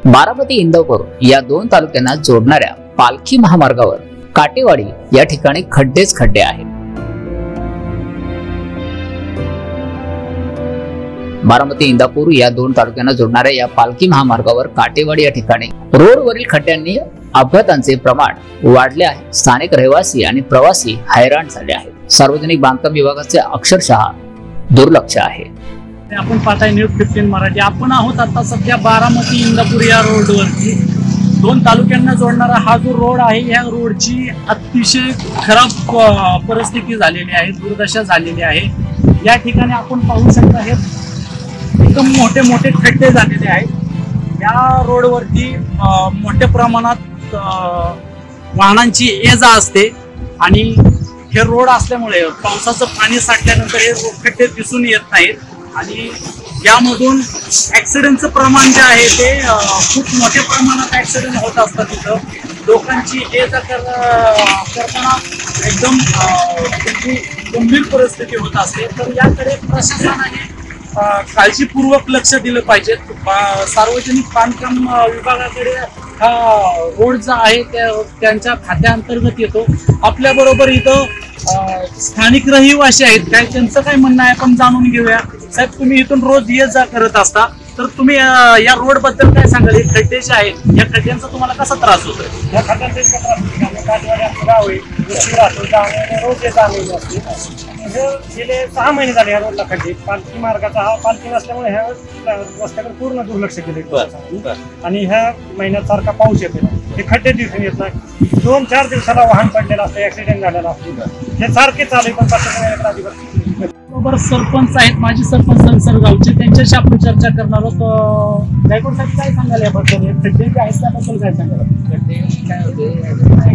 बारामती इंदापूर या दोन तालुक्यांना जोडणाऱ्या पालखी महामार्गावर काटेवाडी या ठिकाणी खड्डेच खड्डे आहेत। बारामती इंदापूर या दोन तालुक्यांना जोडणाऱ्या या पालखी महामार्गावर काटेवाडी या ठिकाणी रोडवरील खड्ड्यांनी अपघातांचे प्रमाण वाढले आहे। स्थानिक रहिवासी आणि प्रवासी हैराण झाले आहेत। सार्वजनिक बांधकाम विभागाचे अक्षरशः दुर्लक्ष आहे। आपण पाहताय न्यूज 15 मराठी। आपण आहोत आता सध्या बारामती इंदापूर या रोडवरती दोन तालुक्यांना जोडणारा हा जो रोड आहे, या रोडची अतिशय खराब परिस्थिती झालेली आहे, दुर्दशा झालेली आहे। या ठिकाणी आपण पाहू शकता हे एकदम मोठे मोठे खड्डे झालेले आहेत। या रोडवरती मोठ्या प्रमाणात वाहनांची ये-जा असते आणि हे रोड असल्यामुळे पावसाचं पाणी साठल्यानंतर हे खड्डे दिसून येत नाहीत आणि यामधून ऍक्सिडेंटचं प्रमाण जे आहे ते खूप मोठ्या प्रमाणात ऍक्सिडेंट होत असतात। तिथं लोकांची ये-जा करताना एकदम गंभीर परिस्थिती होत असते। तर याकडे प्रशासनाने काळजीपूर्वक लक्ष दिलं पाहिजे। सार्वजनिक बांधकाम विभागाकडे हा रोड जो आहे त्यांच्या खात्याअंतर्गत येतो। आपल्या बरोबर इथं स्थानिक रहिवासी आहेत, काय त्यांचं काय म्हणणं आहे आपण जाणून घेऊया। साहेब, तुम्ही इथून रोज ये-जा करत असता, तर तुम्ही या रोड बद्दल काय सांगाल? हे खड्डे जे आहेत, या खड्ड्यांचा तुम्हाला कसा त्रास होतोय? या खड्ड्यांचा इतका त्रास होतो की आम्ही काटेवाडी गाव आहे, रोज येत आलेली असते। गेले 6 महिने झाले या रोडला खड्डे। पालखी मार्गाचा हा पालखी नसल्यामुळे ह्या रस्त्याकडे पूर्ण दुर्लक्ष केले आणि ह्या महिन्यात सारखा पाऊस येतो, हे खड्डे दिसून येत नाही। 2-4 दिवसाला वाहन पडलेलं असतं, ऍक्सिडेंट झालेला असतो, हे सारखे चालू पण बरोबर सरपंच आहेत, माजी सरपंच सरगावचे, त्यांच्याशी आपण चर्चा करणार आहोत। गायकवाड साहेब, काय सांगाल याबद्दल? हे खड्डे जे आहेत त्याबद्दल काय सांगाल? खड्डे काय होते,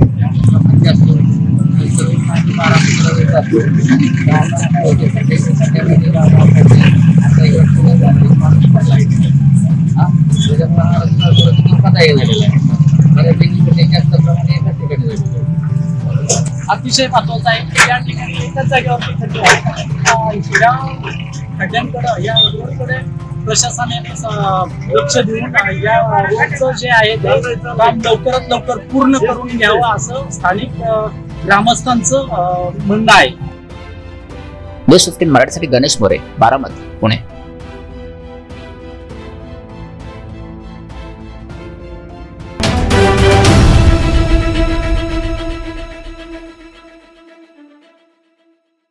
अतिशय महत्वाचं आहे की या ठिकाणी एकाच जागेवरती खड्डे आहेत। या खड्ड्यांकडे, या रोडकडे प्रशासनाने लक्ष देऊन या रोडचं जे आहे ते काम लवकरात लवकर पूर्ण करून घ्यावं असं स्थानिक ग्रामस्थांचं म्हणणं आहे। न्यूज 15 मराठीसाठी गणेश मोरे, बारामती, पुणे।